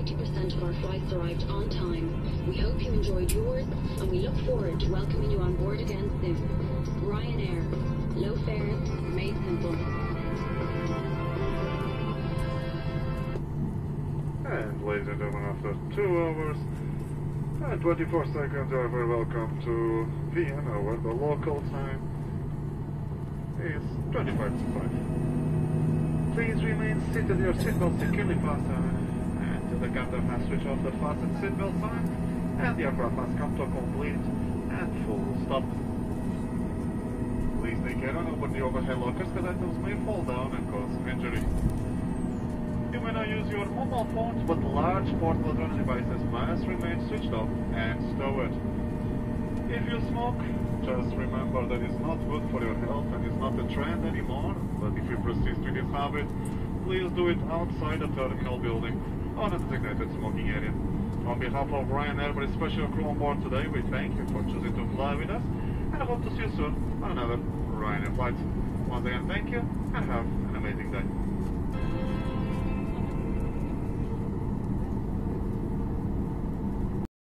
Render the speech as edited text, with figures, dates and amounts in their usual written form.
90% of our flights arrived on time. We hope you enjoyed yours, and we look forward to welcoming you on board again soon. Ryanair. Low fares, made simple. And ladies and gentlemen, after 2 hours and 24 seconds, you are very welcome to Vienna, where the local time is 25 to 5. Please remain seated, your seatbelt securely fastened, and the captain has switched off the fasten seatbelt sign, and the aircraft must come to a complete and full stop. Please take care and open the overhead lockers, because items may fall down and cause injury. You may not use your mobile phones, but large portable devices must remain switched off and stowed. If you smoke, just remember that it's not good for your health and it's not a trend anymore, but if you persist with this habit, please do it outside the terminal building on a designated smoking area. On behalf of Ryanair, with a special crew on board today, we thank you for choosing to fly with us, and I hope to see you soon on another Ryanair flight. Once again, thank you and have an amazing day.